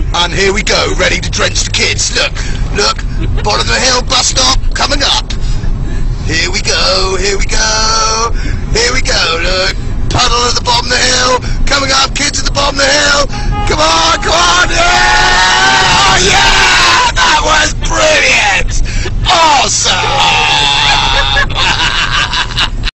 And here we go, ready to drench the kids. Look, look, bottom of the hill bus stop, coming up. Here we go, here we go, here we go, look. Puddle at the bottom.